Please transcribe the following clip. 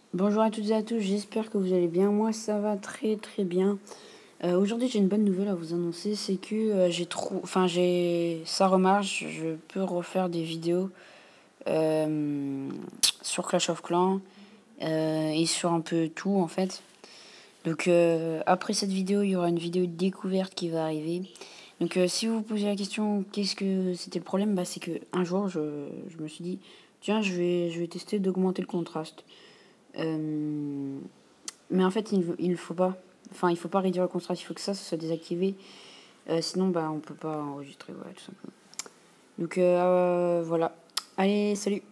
Bonjour à toutes et à tous, j'espère que vous allez bien. Moi, ça va très très bien. Aujourd'hui, j'ai une bonne nouvelle à vous annoncer, c'est que ça remarche, je peux refaire des vidéos euh, sur Clash of Clans et sur un peu tout en fait. Donc après cette vidéo, il y aura une vidéo de découverte qui va arriver. Donc si vous vous posez la question, qu'est-ce que c'était le problème, bah, c'est que un jour, je me suis dit, tiens, je vais tester d'augmenter le contraste. Euh, mais en fait, il faut pas. Enfin, il faut pas réduire le contraste, il faut que ça soit désactivé. Sinon, bah, on peut pas enregistrer, voilà, tout simplement. Donc, voilà. Allez, salut!